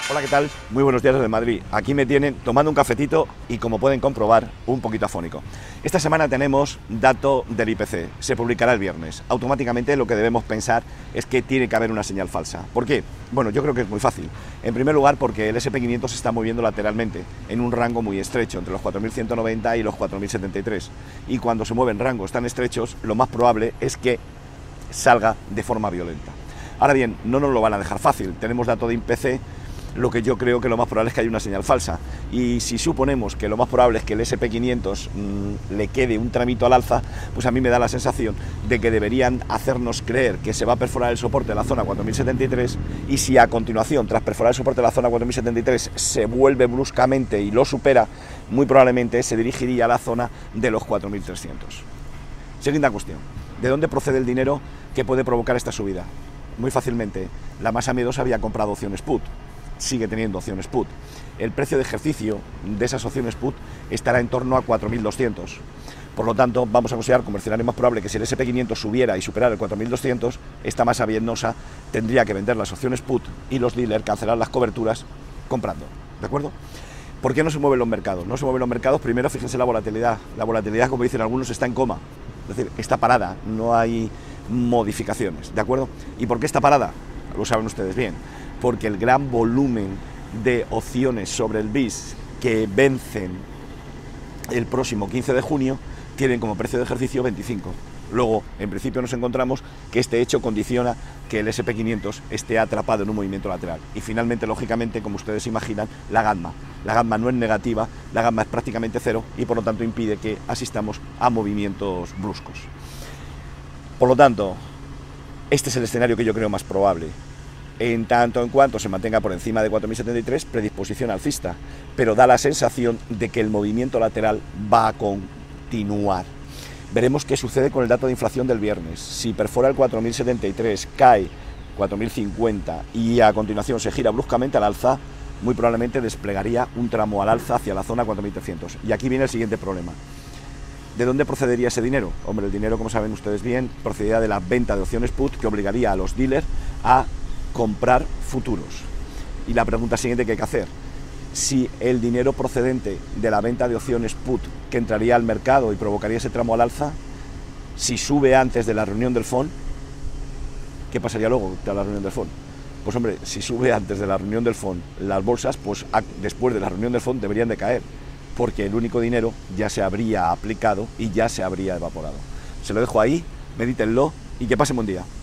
Hola, ¿qué tal? Muy buenos días desde Madrid. Aquí me tienen tomando un cafetito y, como pueden comprobar, un poquito afónico. Esta semana tenemos dato del IPC, se publicará el viernes. Automáticamente lo que debemos pensar es que tiene que haber una señal falsa. ¿Por qué? Bueno, yo creo que es muy fácil. En primer lugar, porque el SP500 se está moviendo lateralmente, en un rango muy estrecho, entre los 4.190 y los 4.073. Y cuando se mueven rangos tan estrechos, lo más probable es que salga de forma violenta. Ahora bien, no nos lo van a dejar fácil. Tenemos dato de IPC. Lo que yo creo que lo más probable es que haya una señal falsa. Y si suponemos que lo más probable es que el SP500 le quede un tramito al alza, pues a mí me da la sensación de que deberían hacernos creer que se va a perforar el soporte de la zona 4073, y si a continuación, tras perforar el soporte de la zona 4073, se vuelve bruscamente y lo supera, muy probablemente se dirigiría a la zona de los 4300. Siguiente cuestión: ¿de dónde procede el dinero que puede provocar esta subida? Muy fácilmente, la masa miedosa había comprado opciones put, sigue teniendo opciones put. El precio de ejercicio de esas opciones put estará en torno a 4.200. Por lo tanto, vamos a considerar como escenario más probable que si el SP500 subiera y superara el 4.200, esta masa miedosa tendría que vender las opciones put y los dealers cancelar las coberturas comprando. ¿De acuerdo? ¿Por qué no se mueven los mercados? No se mueven los mercados, primero fíjense la volatilidad. La volatilidad, como dicen algunos, está en coma. Es decir, está parada, no hay modificaciones. ¿De acuerdo? ¿Y por qué está parada? Lo saben ustedes bien. Porque el gran volumen de opciones sobre el BIS que vencen el próximo 15 de junio tienen como precio de ejercicio 25. Luego, en principio, nos encontramos que este hecho condiciona que el SP500 esté atrapado en un movimiento lateral. Y finalmente, lógicamente, como ustedes imaginan, la gamma. La gamma no es negativa, la gamma es prácticamente cero y por lo tanto impide que asistamos a movimientos bruscos. Por lo tanto, este es el escenario que yo creo más probable. En tanto en cuanto se mantenga por encima de 4.073, predisposición alcista, pero da la sensación de que el movimiento lateral va a continuar. Veremos qué sucede con el dato de inflación del viernes. Si perfora el 4.073, cae 4.050 y a continuación se gira bruscamente al alza, muy probablemente desplegaría un tramo al alza hacia la zona 4.300. Y aquí viene el siguiente problema. ¿De dónde procedería ese dinero? Hombre, el dinero, como saben ustedes bien, procedería de la venta de opciones put, que obligaría a los dealers a comprar futuros. Y la pregunta siguiente que hay que hacer: si el dinero procedente de la venta de opciones put que entraría al mercado y provocaría ese tramo al alza, si sube antes de la reunión del FON, ¿qué pasaría luego de la reunión del FON? Pues hombre, si sube antes de la reunión del FON las bolsas, pues después de la reunión del FON deberían de caer, porque el único dinero ya se habría aplicado y ya se habría evaporado. Se lo dejo ahí, medítenlo y que pasen buen día.